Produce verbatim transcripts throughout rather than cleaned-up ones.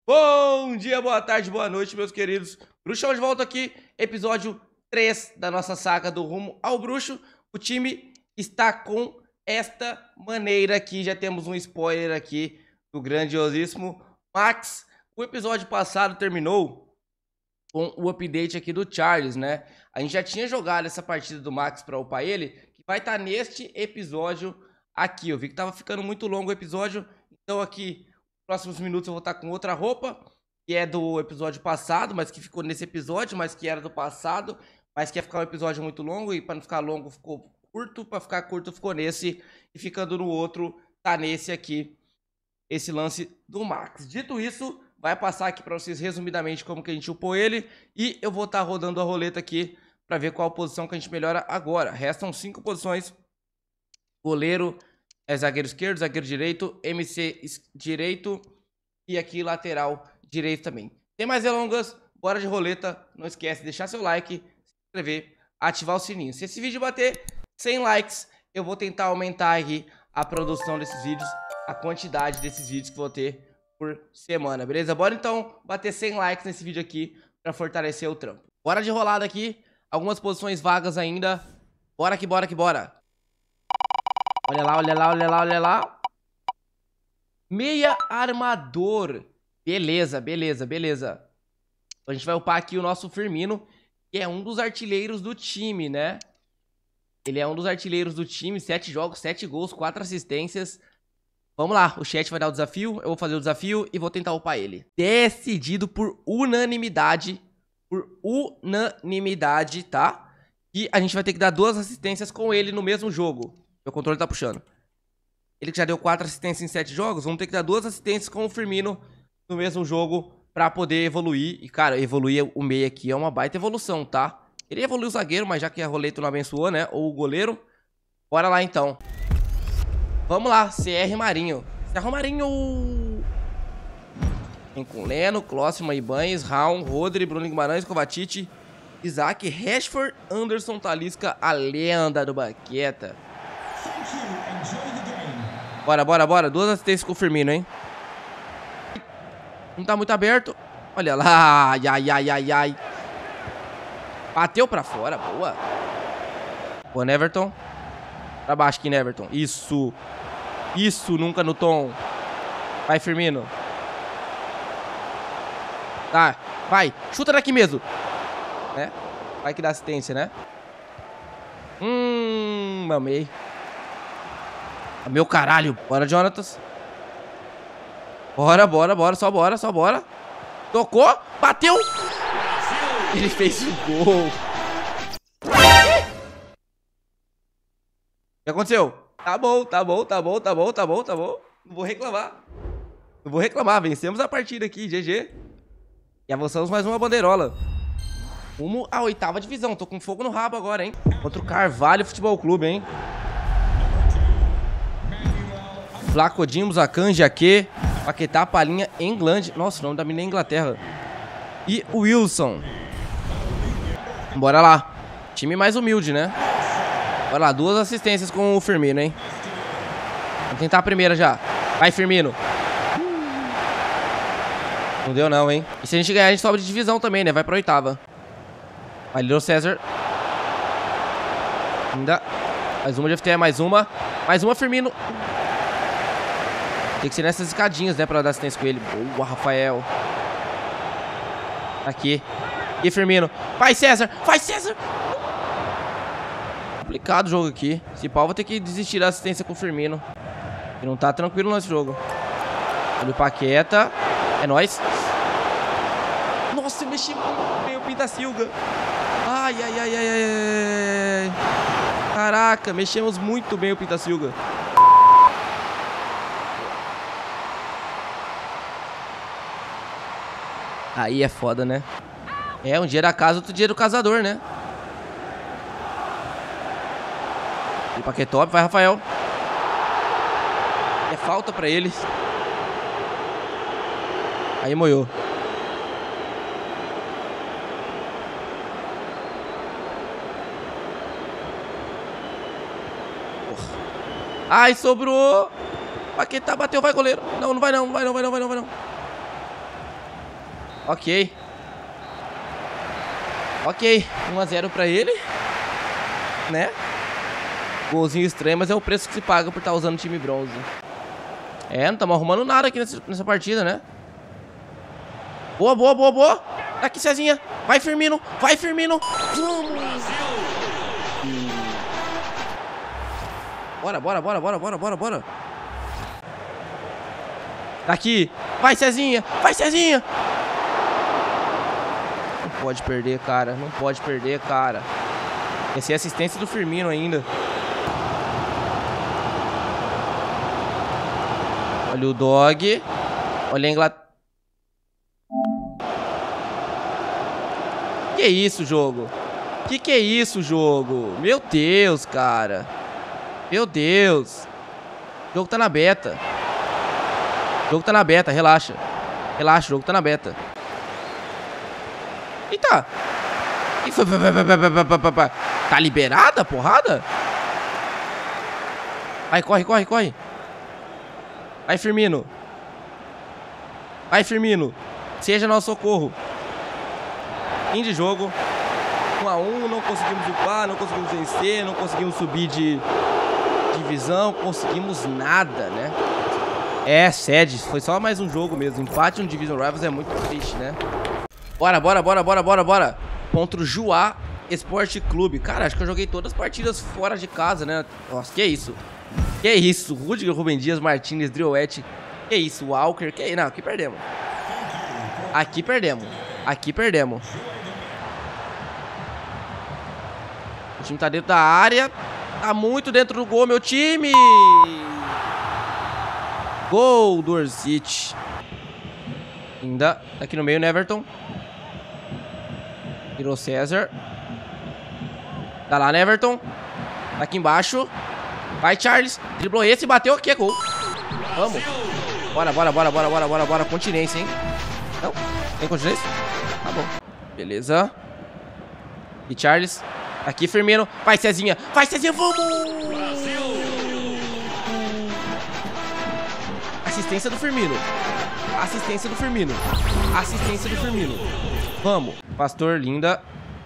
Bom dia, boa tarde, boa noite, meus queridos. Bruxão de volta aqui, episódio três da nossa saga do Rumo ao Bruxo. O time está com esta maneira aqui, já temos um spoiler aqui do grandiosíssimo Max. O episódio passado terminou com o update aqui do Charles, né? A gente já tinha jogado essa partida do Max para upar ele, que vai estar neste episódio aqui. Eu vi que tava ficando muito longo o episódio, então aqui... próximos minutos eu vou estar com outra roupa, que é do episódio passado, mas que ficou nesse episódio, mas que era do passado, mas que ia ficar um episódio muito longo, e para não ficar longo ficou curto, para ficar curto ficou nesse, e ficando no outro, tá nesse aqui, esse lance do Max. Dito isso, vai passar aqui para vocês resumidamente como que a gente upou ele, e eu vou estar rodando a roleta aqui, para ver qual posição que a gente melhora agora. Restam cinco posições, goleiro... é zagueiro esquerdo, zagueiro direito, M C direito e aqui lateral direito também. Sem mais delongas, bora de roleta. Não esquece de deixar seu like, se inscrever, ativar o sininho. Se esse vídeo bater cem likes, eu vou tentar aumentar aqui a produção desses vídeos, a quantidade desses vídeos que vou ter por semana, beleza? Bora então bater cem likes nesse vídeo aqui para fortalecer o trampo. Bora de rolada aqui, algumas posições vagas ainda. Bora que bora que bora. Olha lá, olha lá, olha lá, olha lá. Meia armador. Beleza, beleza, beleza. A gente vai upar aqui o nosso Firmino, que é um dos artilheiros do time, né? Ele é um dos artilheiros do time. Sete jogos, sete gols, quatro assistências. Vamos lá, o chat vai dar o desafio. Eu vou fazer o desafio e vou tentar upar ele. Decidido por unanimidade. Por unanimidade, tá? E a gente vai ter que dar duas assistências com ele no mesmo jogo. Meu controle tá puxando. Ele que já deu quatro assistências em sete jogos, vamos ter que dar duas assistências com o Firmino no mesmo jogo pra poder evoluir. E, cara, evoluir o meio aqui é uma baita evolução, tá? Queria evoluir o zagueiro, mas já que a roleta não abençoou, né? Ou o goleiro. Bora lá, então. Vamos lá, C R Marinho. C R Marinho! Vem com Leno, Klossman, Ibanez, Raul, Rodri, Bruno Guimarães, Kovacic, Isaac, Rashford, Anderson, Talisca, a lenda do Baqueta. Bora, bora, bora. Duas assistências com o Firmino, hein? Não tá muito aberto. Olha lá. Ai, ai, ai, ai, ai. Bateu pra fora. Boa. Boa, Neverton. Pra baixo aqui, Neverton. Isso. Isso, nunca no tom. Vai, Firmino. Tá, vai. Chuta daqui mesmo. Né? Vai que dá assistência, né? Hum, mamei. Meu caralho. Bora, Jonatas. Bora, bora, bora. Só bora, só bora. Tocou. Bateu. Ele fez o gol. O que aconteceu? Tá bom, tá bom, tá bom, tá bom, tá bom, tá bom. Não vou reclamar. Não vou reclamar. Vencemos a partida aqui, G G. E avançamos mais uma bandeirola. Rumo à oitava divisão. Tô com fogo no rabo agora, hein? Contra o Carvalho Futebol Clube, hein? Flacodimos, Akan, Jaque, Paquetá, Palinha, England. Nossa, o nome da menina é Inglaterra. E o Wilson. Bora lá. Time mais humilde, né? Bora lá, duas assistências com o Firmino, hein? Vamos tentar a primeira já. Vai, Firmino. Não deu não, hein? E se a gente ganhar, a gente sobe de divisão também, né? Vai pra oitava. Vai, Little César. Ainda. Mais uma de F T E, mais uma. Mais uma, Firmino. Tem que ser nessas escadinhas, né, pra dar assistência com ele. Boa, Rafael. Aqui. E Firmino. Vai, César. Vai, César. Complicado o jogo aqui. Esse pau vai ter que desistir da assistência com o Firmino. Ele não tá tranquilo nesse jogo. Olha o Paqueta. É nóis. Nossa, eu mexi muito bem o Pintacilga. Ai, ai, ai, ai, ai. Caraca, mexemos muito bem o Pintacilga. Aí é foda, né? É, um dia da casa, outro dia do casador, né? E Paquetop, vai, Rafael. É falta pra eles. Aí moiou. Ai, sobrou. Paquetá bateu, vai, goleiro. Não, não vai não, vai não, vai não, vai não, vai não. Ok. Ok. um a zero pra ele. Né? Golzinho estranho, mas é o preço que se paga por estar usando o time bronze. É, não estamos arrumando nada aqui nessa, nessa partida, né? Boa, boa, boa, boa. Aqui, Cezinha. Vai, Firmino. Vai, Firmino. Vamos. Bora, bora, bora, bora, bora, bora, bora. Aqui. Vai, Cezinha. Vai, Cezinha. Não pode perder, cara. Não pode perder, cara. Essa é a assistência do Firmino ainda. Olha o dog. Olha a Inglaterra. Que isso, jogo? Que que é isso, jogo? Meu Deus, cara. Meu Deus. O jogo tá na beta. O jogo tá na beta, relaxa. Relaxa, o jogo tá na beta. Eita. Tá liberada a porrada? Vai, corre, corre, corre. Vai, Firmino. Vai, Firmino. Seja nosso socorro. Fim de jogo. um a um, não conseguimos upar, não conseguimos vencer, não conseguimos subir de divisão, conseguimos nada, né? É, sede, foi só mais um jogo mesmo. Empate no Division Rivals é muito triste, né? Bora, bora, bora, bora, bora, bora. Contra o Juá Esporte Clube. Cara, acho que eu joguei todas as partidas fora de casa, né? Nossa, que isso? Que isso? Rudiger, Rubem Dias, Martínez, Drioete. Que isso? Walker. Que isso? Não, aqui perdemos. Aqui perdemos. Aqui perdemos. O time tá dentro da área. Tá muito dentro do gol, meu time. Gol do Orsic. Ainda aqui no meio, Neverton. Virou César. Tá lá, Neverton. Tá aqui embaixo. Vai, Charles. Driblou esse e bateu aqui. É gol. Vamos. Bora, bora, bora, bora, bora, bora, bora. Continência, hein? Não? Tem continência? Tá bom. Beleza. E Charles. Aqui, Firmino. Vai, Cezinha. Vai, Cezinha. Vamos! Assistência do Firmino. Assistência do Firmino. Assistência do Firmino. Vamos. Pastor, linda.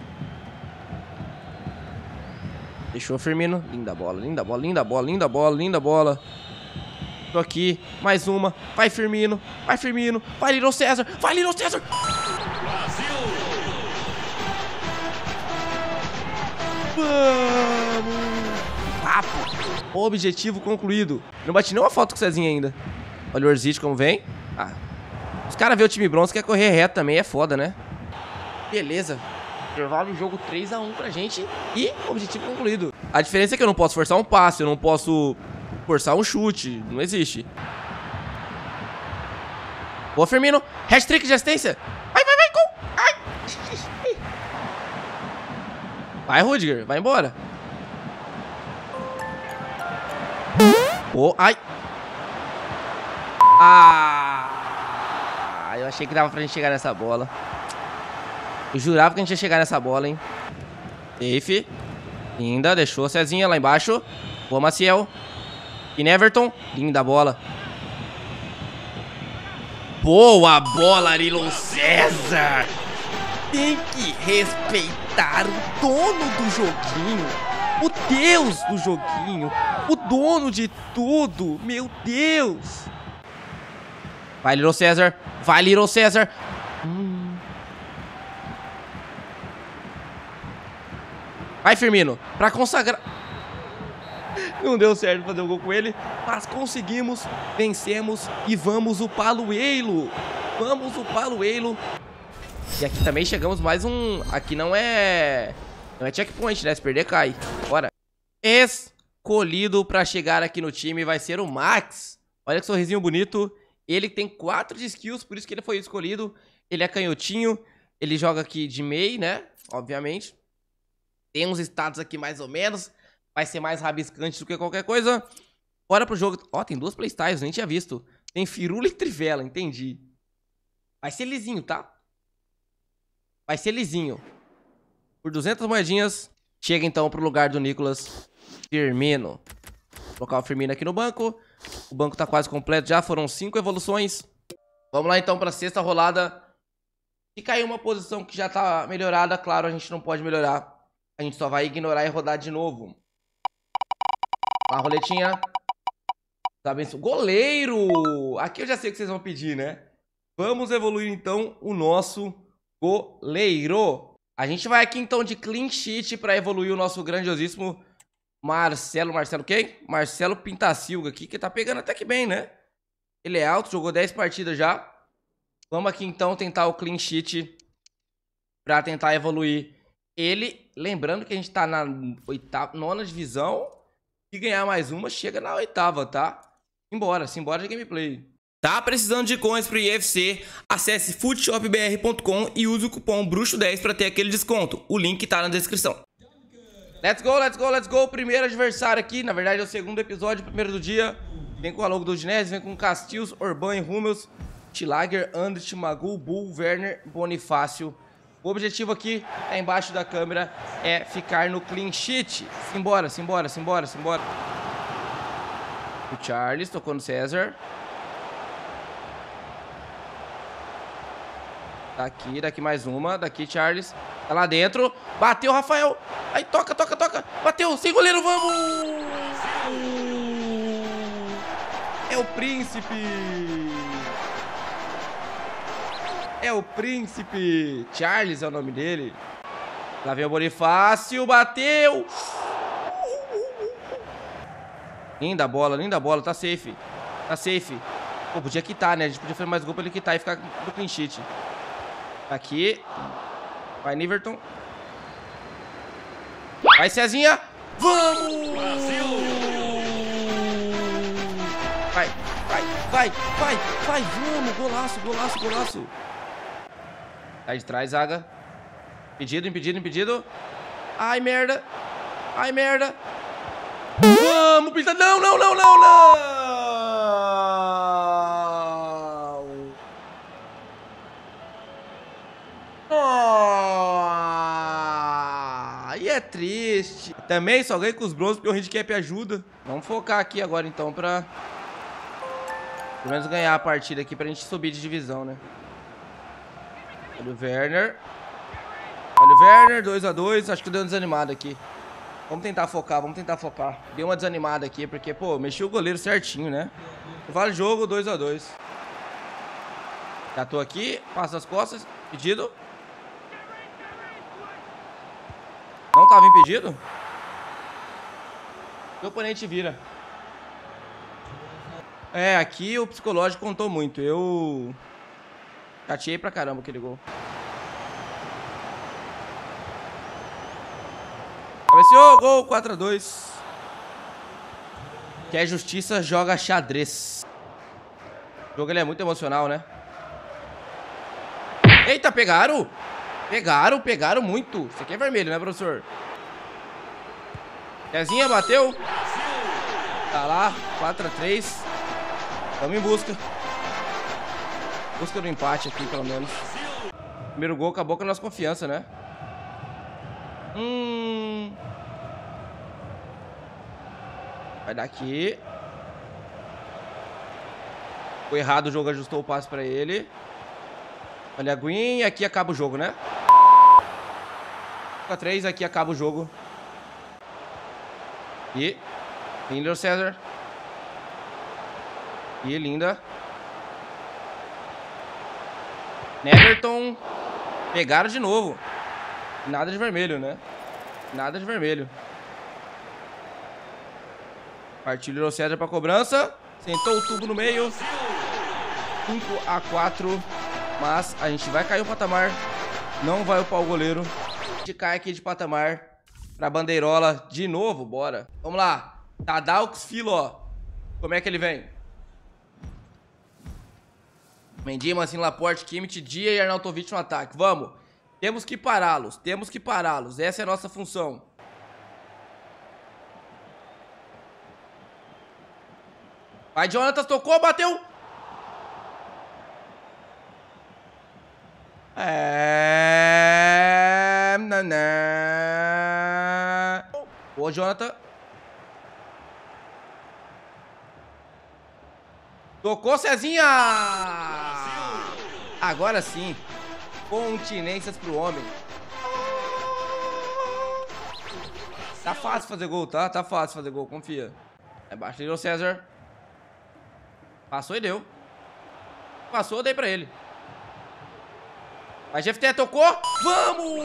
Deixou o Firmino. Linda bola, linda bola, linda bola, linda bola, linda bola. Tô aqui. Mais uma. Vai, Firmino. Vai, Firmino. Vai, Little César. Vai, Little César. Vamos. Papo. Objetivo concluído. Não bati nenhuma foto com o Cezinha ainda. Olha o Orsic como vem. Ah. Os caras vê o time bronze, quer correr reto também. É foda, né? Beleza. Intervalo de jogo três a um pra gente. E objetivo concluído. A diferença é que eu não posso forçar um passe. Eu não posso forçar um chute. Não existe. Boa, Firmino. Hat-trick de assistência. Vai, vai, vai. Gol. Ai. Vai, Rudiger. Vai embora. Oh, ai. Ah. Eu achei que dava pra gente chegar nessa bola. Eu jurava que a gente ia chegar nessa bola, hein. Safe. Linda, deixou a Cezinha lá embaixo. Boa, Maciel. E Neverton. Linda bola. Boa bola, Little César. Tem que respeitar o dono do joguinho. O Deus do joguinho. O dono de tudo. Meu Deus. Vai, Little César. Vai, Little César. Hum. Vai, Firmino, pra consagrar. Não deu certo fazer um gol com ele, mas conseguimos, vencemos e vamos upar o Elo. Vamos upar o Elo. E aqui também chegamos mais um... Aqui não é... Não é checkpoint, né? Se perder, cai. Bora. Escolhido pra chegar aqui no time vai ser o Max. Olha que sorrisinho bonito. Ele tem quatro de skills, por isso que ele foi escolhido. Ele é canhotinho. Ele joga aqui de meio, né? Obviamente. Tem uns status aqui mais ou menos. Vai ser mais rabiscante do que qualquer coisa. Bora pro jogo. Ó, tem duas playstyles, nem tinha visto. Tem firula e trivela, entendi. Vai ser lisinho, tá? Vai ser lisinho. Por duzentas moedinhas. Chega então pro lugar do Nicolas Firmino. Vou colocar o Firmino aqui no banco. O banco tá quase completo já. Foram cinco evoluções. Vamos lá então pra sexta rolada Se cair uma posição que já tá melhorada, claro, a gente não pode melhorar. A gente só vai ignorar e rodar de novo. A roletinha. Tá bem. Goleiro! Aqui eu já sei o que vocês vão pedir, né? Vamos evoluir, então, o nosso goleiro. A gente vai aqui, então, de clean sheet pra evoluir o nosso grandiosíssimo Marcelo. Marcelo quem? Marcelo Pintacilga aqui, que tá pegando até que bem, né? Ele é alto, jogou dez partidas já. Vamos aqui, então, tentar o clean sheet pra tentar evoluir ele. Lembrando que a gente tá na oitava, nona divisão. Se ganhar mais uma, chega na oitava, tá? Simbora, simbora de gameplay. Tá precisando de coins pro I F C? Acesse footshop b r ponto com e use o cupom bruxo dez pra ter aquele desconto. O link tá na descrição. Let's go, let's go, let's go. Primeiro adversário aqui, na verdade é o segundo episódio, primeiro do dia. Vem com a logo do Udinese, vem com Castilhos, Orban e Hummels, Tilager, Andrich, Magul, Bull, Werner, Bonifácio. O objetivo aqui, é embaixo da câmera, é ficar no clean sheet. Simbora, simbora, simbora, simbora. O Charles tocou no César. Daqui, daqui mais uma. Daqui, Charles. Tá lá dentro. Bateu, Rafael. Aí, toca, toca, toca. Bateu, sem goleiro, vamos! É o príncipe. É o príncipe. Charles é o nome dele. Lá vem o Bonifácio. Bateu. Linda bola, linda bola. Tá safe. Tá safe. Pô, podia quitar, né? A gente podia fazer mais gol pra ele quitar e ficar no clean sheet. Aqui. Vai, Niverton. Vai, Cezinha. Vamos! Brasil! Vai, vai, vai, vai, vai. Vamos. Golaço, golaço, golaço. Sai de trás, zaga. Impedido, impedido, impedido. Ai, merda. Ai, merda. Vamos, Pinta. Não, não, não, não, não. Oh, e é triste. Também só ganhei com os bronzes porque o handicap ajuda. Vamos focar aqui agora, então, pra pelo menos ganhar a partida aqui pra gente subir de divisão, né? Olha o Werner. Olha o Werner, dois a dois. Acho que deu uma desanimada aqui. Vamos tentar focar, vamos tentar focar. Deu uma desanimada aqui, porque, pô, mexi o goleiro certinho, né? Vale jogo, dois a dois. Já tô aqui, passa as costas. Pedido. Não tava impedido? O oponente vira. É, aqui o psicológico contou muito. Eu chateei pra caramba aquele gol. Cabeceou, gol, quatro a dois. Quer justiça, joga xadrez. O jogo ele é muito emocional, né? Eita, pegaram! Pegaram, pegaram muito. Isso aqui é vermelho, né, professor? Cezinha bateu. Tá lá, quatro a três. Vamos em busca. Busca do empate aqui, pelo menos. Primeiro gol acabou com a nossa confiança, né? Hum... Vai daqui. Foi errado o jogo, ajustou o passe pra ele. Olha a Green, e aqui acaba o jogo, né? cinco a três, aqui acaba o jogo. E linda o César. E linda. Neverton. Pegaram de novo. Nada de vermelho, né? Nada de vermelho. Partiu o César pra cobrança. Sentou o tubo no meio. cinco a quatro. Mas a gente vai cair o patamar. Não vai upar o goleiro. A gente cai aqui de patamar pra bandeirola de novo. Bora. Vamos lá. Tadaux Filo, ó. Como é que ele vem? Mendy, Mancini, Laporte, Kimmich, Dia e Arnautovic no ataque. Vamos. Temos que pará-los. Temos que pará-los. Essa é a nossa função. Vai, Jonathan, tocou, bateu. É... Boa, Jonathan. Tocou, Cezinha. Agora sim. continências pro homem. Tá fácil fazer gol, tá? Tá fácil fazer gol, confia. É baixo, Little César. Passou e deu. Passou, eu dei pra ele. Mas G F T tocou. Vamos!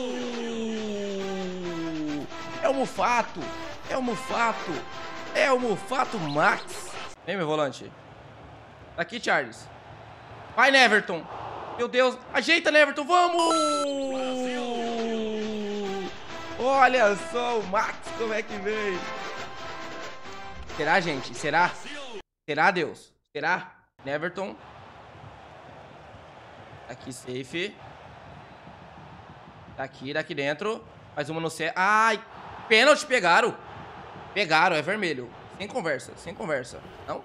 É o Mufato. É o Mufato. É o Mufato Max. Vem, meu volante. Tá aqui, Charles. Vai, Neverton. Meu Deus. Ajeita, Neverton. Vamos! Olha só o Max como é que veio. Será, gente? Será? Será, Deus? Será? Neverton. Aqui, safe. Daqui, daqui dentro. Mais uma no céu. Ai, pênalti, pegaram. Pegaram, é vermelho. Sem conversa, sem conversa. Não?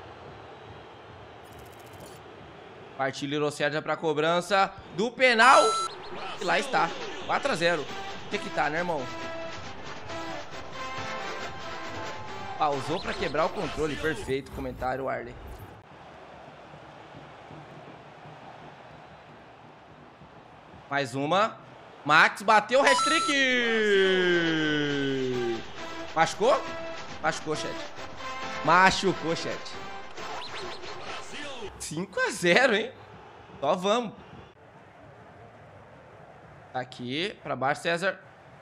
Partiu Little César pra cobrança do penal. E lá está. quatro a zero. Tem que tá, né, irmão? Pausou pra quebrar o controle. Perfeito. Comentário, Arley. Mais uma. Max bateu o hat-trick. Machucou? Machucou, chat. Machucou, chat. cinco a zero, hein? Só vamos. Aqui, pra baixo, César.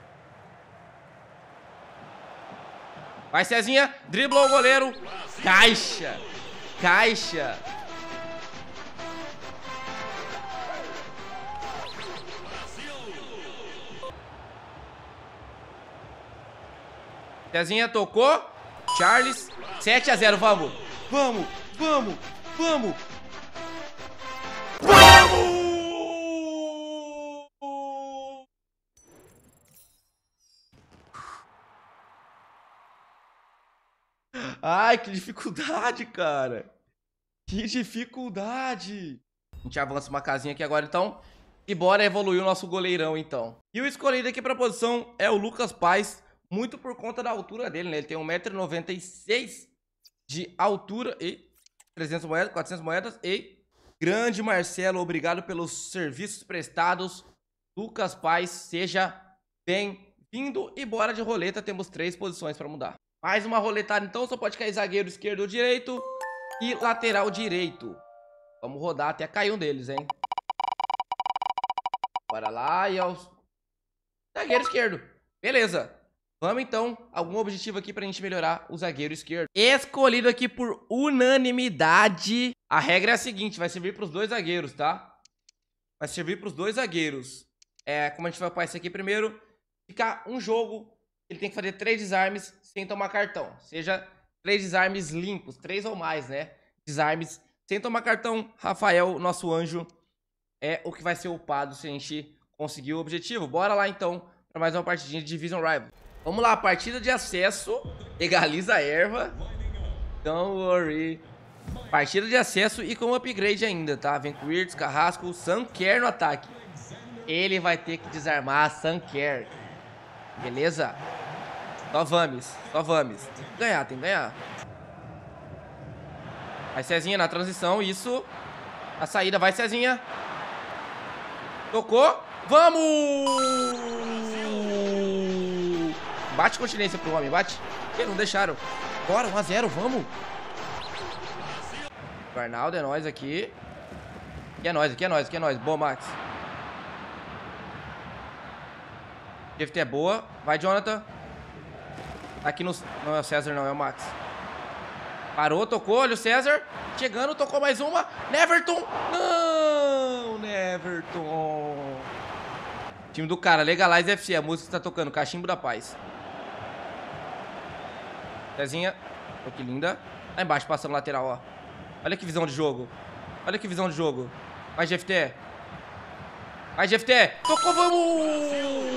Vai, Cezinha. Driblou o goleiro. Caixa. Caixa. Cezinha tocou. Charles. sete a zero, vamos. Vamos, vamos, vamos. Vamos! Ai, que dificuldade, cara. Que dificuldade. A gente avança uma casinha aqui agora, então. E bora evoluir o nosso goleirão, então. E o escolhido aqui pra posição é o Lucas Paes. Muito por conta da altura dele, né? Ele tem um metro e noventa e seis de altura e trezentas moedas, quatrocentas moedas. E grande Marcelo, obrigado pelos serviços prestados. Lucas Paes, seja bem-vindo. E bora de roleta, temos três posições para mudar. Mais uma roletada, então, só pode cair zagueiro esquerdo ou direito e lateral direito. Vamos rodar até cair um deles, hein? Bora lá e aos... Zagueiro esquerdo. Beleza. Vamos, então, algum objetivo aqui pra gente melhorar o zagueiro esquerdo. Escolhido aqui por unanimidade. A regra é a seguinte, vai servir pros dois zagueiros, tá? Vai servir pros dois zagueiros. É, como a gente vai upar isso aqui primeiro, ficar um jogo, ele tem que fazer três desarmes sem tomar cartão. Seja três desarmes limpos, três ou mais, né? Desarmes sem tomar cartão. Rafael, nosso anjo, é o que vai ser upado se a gente conseguir o objetivo. Bora lá, então, pra mais uma partidinha de Division Rival. Vamos lá, partida de acesso. Legaliza a erva. Don't worry. Partida de acesso e com upgrade ainda, tá? Vem com Wirtz, Carrasco, Sanker no ataque. Ele vai ter que desarmar a Sanker. Beleza? Só vamos, só vamos. Tem que ganhar, tem que ganhar. Vai, Cezinha, na transição, isso. A saída, vai, Cezinha. Tocou. Vamos! Bate continência pro homem, bate. Que não deixaram. Bora, um a zero, vamos. O Arnaldo é nóis aqui. Aqui é nóis, aqui é nóis, aqui é nóis. Boa, Max. G F T é boa. Vai, Jonathan. Aqui no... Não é o César, não, é o Max. Parou, tocou, olha o César. Chegando, tocou mais uma. Neverton. Não, Neverton. Time do cara, Legalize F C. A música que tá tocando, Cachimbo da Paz. Cezinha. Oh, que linda. Lá embaixo, passando lateral, ó. Olha que visão de jogo. Olha que visão de jogo. Vai, G F T. Vai, G F T. Tocou, vamos!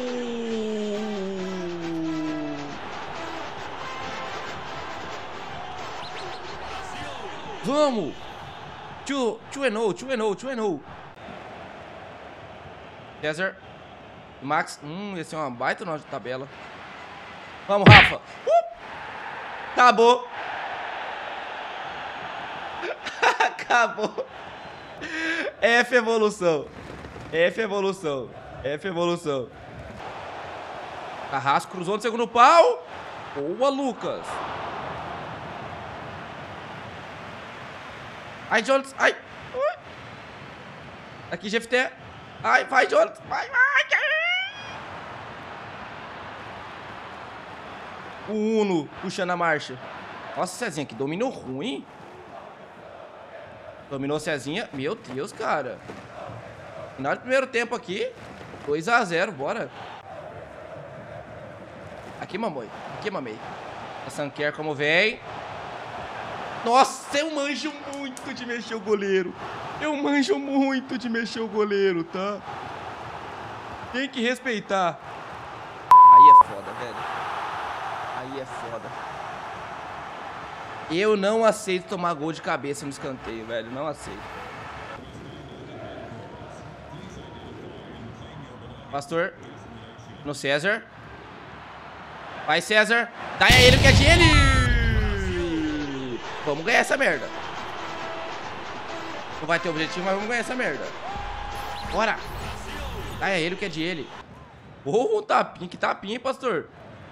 Vamos! two and oh, two and oh, two and oh. César. Max. Hum, esse é uma baita nota de tabela. Vamos, Rafa. Uh! Acabou. Acabou. F evolução. F evolução. F evolução. Carrasco cruzou no segundo pau. Boa, Lucas. Ai, Jonas. Ai. Ui. Aqui, G F T. Ai, vai, Jonas. Vai, vai. O Uno puxando a marcha. Nossa, Cezinha, que domínio ruim. Dominou Cezinha. Meu Deus, cara. Final do primeiro tempo aqui. dois a zero, bora. Aqui, mamãe. Aqui, mamei. A Sanquer como vem. Nossa, eu manjo muito de mexer o goleiro. Eu manjo muito de mexer o goleiro, tá? Tem que respeitar. Aí é foda, velho. Aí é foda. Eu não aceito tomar gol de cabeça no escanteio, velho. Não aceito. Pastor. No César. Vai, César. Dá a ele que é de ele. Vamos ganhar essa merda. Não vai ter objetivo, mas vamos ganhar essa merda. Bora. Dá a ele que é de ele. Oh, tapinha. Que tapinha, hein, pastor?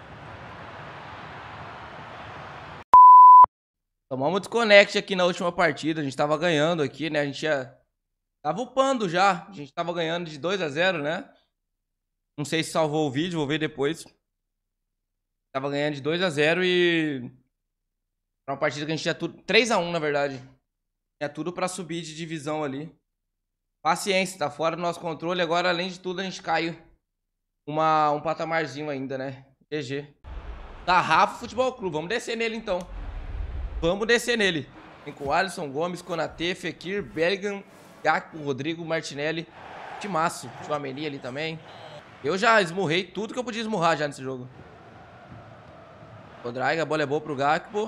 Tomamos desconect aqui na última partida. A gente tava ganhando aqui, né? A gente já tava upando já. A gente tava ganhando de dois a zero, né? Não sei se salvou o vídeo, vou ver depois. Tava ganhando de dois a zero e... Pra uma partida que a gente tinha tudo... três a um, na verdade. Tinha tudo pra subir de divisão ali. Paciência, tá fora do nosso controle. Agora, além de tudo, a gente caiu uma, um patamarzinho ainda, né? G G. Da Rafa Futebol Clube. Vamos descer nele, então. Vamos descer nele. Vem com Alisson, Gomes, Konatê, Fekir, Bellingham, Gakpo, Rodrigo, Martinelli. Timaço. Tchouaméni ali também. Eu já esmurrei tudo que eu podia esmurrar já nesse jogo. Rodrigo, a bola é boa pro Gakpo.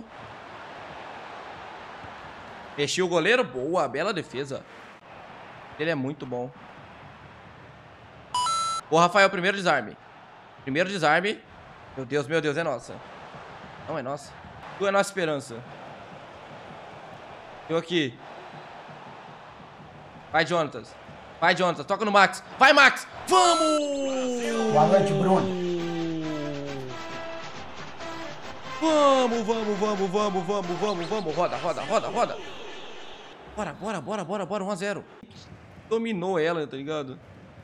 Mexi o goleiro. Boa, bela defesa. Ele é muito bom. Ô, Rafael, primeiro desarme. Primeiro desarme. Meu Deus, meu Deus, é nossa. Não é nossa. Tu é nossa esperança. Eu aqui. Vai, Jonatas. Vai, Jonatas. Toca no Max. Vai, Max. Vamos! Boa noite, Bruno. Vamos, vamos, vamos, vamos, vamos, vamos, vamos. Roda, roda, roda, roda. Bora, bora, bora, bora, bora. um a zero. Dominou ela, tá ligado?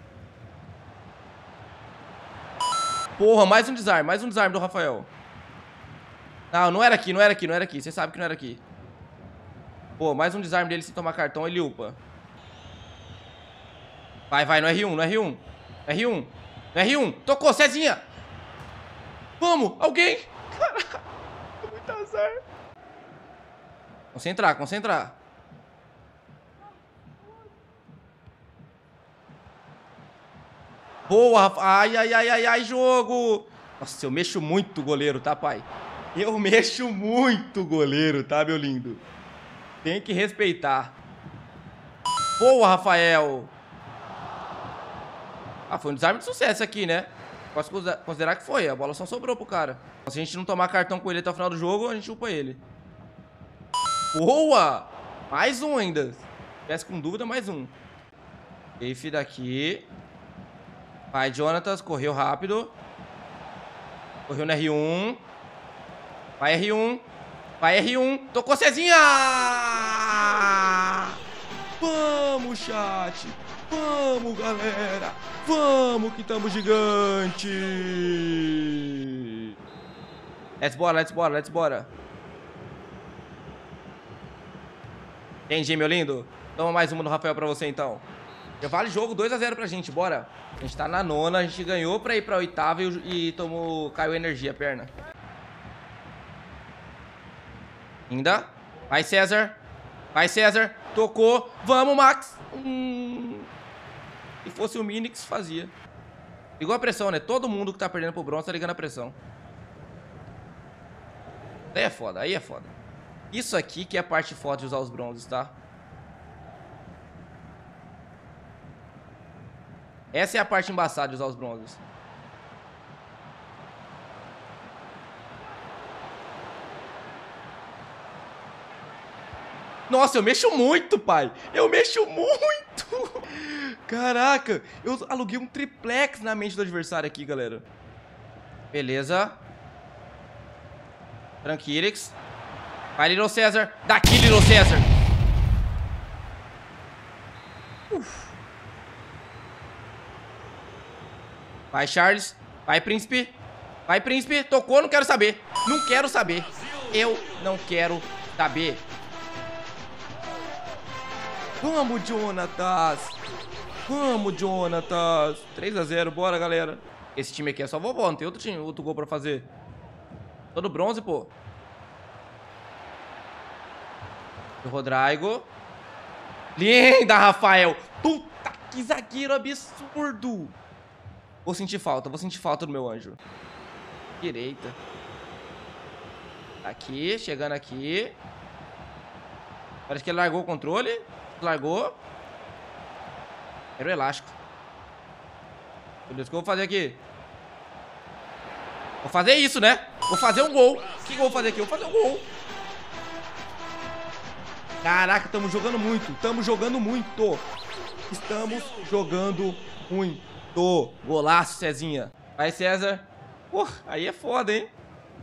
Porra, mais um desarme. Mais um desarme do Rafael. Não, não era aqui, não era aqui, não era aqui. Você sabe que não era aqui. Pô, mais um desarme dele sem tomar cartão, ele upa. Vai, vai, no R um, no R um. No R um. No R um. Tocou, Cezinha. Vamos, alguém. Caraca, muito azar. Concentrar, concentrar. Boa, Rafa. Ai, ai, ai, ai, ai, jogo. Nossa, eu mexo muito goleiro, tá, pai? Eu mexo muito goleiro, tá, meu lindo? Tem que respeitar. Boa, Rafael. Ah, foi um desarme de sucesso aqui, né? Posso considerar que foi. A bola só sobrou pro cara. Se a gente não tomar cartão com ele até o final do jogo, a gente upa ele. Boa! Mais um ainda. Se tivesse com dúvida, mais um. Safe daqui. Vai, Jonatas. Correu rápido. Correu no R um. Vai, R um. Vai, R um. Tocou, Cezinha! Vamos, chat. Vamos, galera. Vamos que estamos gigante. Let's bora, let's bora, let's bora. Entendi, meu lindo. Toma mais uma do Rafael pra você, então. Já vale jogo dois a zero pra gente, bora. A gente tá na nona, a gente ganhou pra ir pra oitava e, e tomou, caiu energia a perna. Ainda. Vai, César. Vai, César. Tocou. Vamos, Max. Hum. Se fosse o Minix, fazia. Ligou a pressão, né? Todo mundo que tá perdendo pro bronze tá ligando a pressão. Aí é foda, aí é foda. Isso aqui que é a parte foda de usar os bronzes, tá? Essa é a parte embaçada de usar os bronzes. Nossa, eu mexo muito, pai. Eu mexo muito. Caraca, eu aluguei um triplex na mente do adversário aqui, galera. Beleza. Tranquilix. Vai, Little César. Daqui, Little César. Uf. Vai, Charles. Vai, Príncipe. Vai, Príncipe. Tocou, não quero saber. Não quero saber. Eu não quero saber. Vamos, Jonatas. Vamos, Jonatas. três a zero, bora, galera. Esse time aqui é só vovó, não tem outro, time, outro gol pra fazer. Todo bronze, pô. O Rodrigo. Linda, Rafael. Puta, que zagueiro absurdo. Vou sentir falta, vou sentir falta do meu anjo. Direita. Aqui, chegando aqui. Parece que ele largou o controle. Largou. Era o elástico. Meu Deus, o que eu vou fazer aqui? Vou fazer isso, né? Vou fazer um gol. O que eu vou fazer aqui? Eu vou fazer um gol. Caraca, estamos jogando muito. Estamos jogando muito. Estamos jogando muito. Golaço, Cezinha. Vai, César. Pô, aí é foda, hein?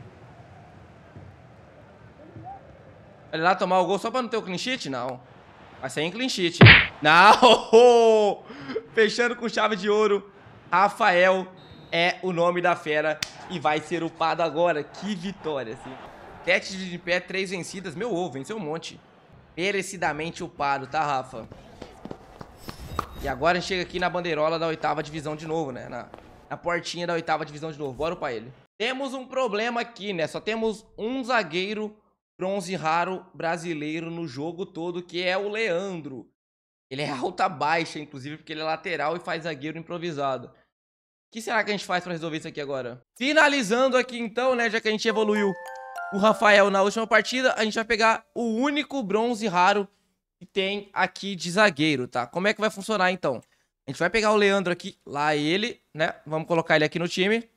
Vai lá tomar o gol só pra não ter o clean sheet? Não. Vai sair em clean sheet. Não! Fechando com chave de ouro. Rafael é o nome da fera e vai ser upado agora. Que vitória, assim. Sete de pé, três vencidas. Meu ovo, venceu um monte. Merecidamente upado, tá, Rafa? E agora a gente chega aqui na bandeirola da oitava divisão de novo, né? Na, na portinha da oitava divisão de novo. Bora upar ele. Temos um problema aqui, né? Só temos um zagueiro bronze raro brasileiro no jogo todo, que é o Leandro. Ele é alta-baixa, inclusive, porque ele é lateral e faz zagueiro improvisado. O que será que a gente faz pra resolver isso aqui agora? Finalizando aqui, então, né? Já que a gente evoluiu o Rafael na última partida, a gente vai pegar o único bronze raro que tem aqui de zagueiro, tá? Como é que vai funcionar, então? A gente vai pegar o Leandro aqui, lá ele, né? Vamos colocar ele aqui no time.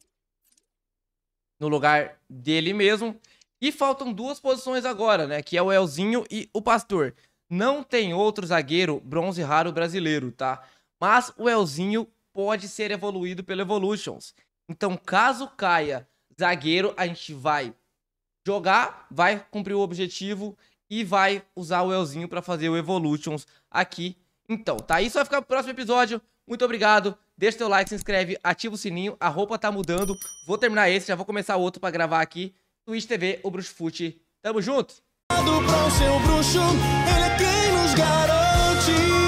No lugar dele mesmo. E faltam duas posições agora, né? Que é o Elzinho e o Pastor. Não tem outro zagueiro bronze raro brasileiro, tá? Mas o Elzinho pode ser evoluído pelo Evolutions. Então, caso caia zagueiro, a gente vai jogar, vai cumprir o objetivo e vai usar o Elzinho pra fazer o Evolutions aqui. Então, tá? Isso vai ficar pro próximo episódio. Muito obrigado. Deixa teu like, se inscreve, ativa o sininho. A roupa tá mudando. Vou terminar esse, já vou começar outro pra gravar aqui. Twitch T V, o Bruxo Fute. Tamo junto? Do pra o seu bruxo, ele é quem nos garante.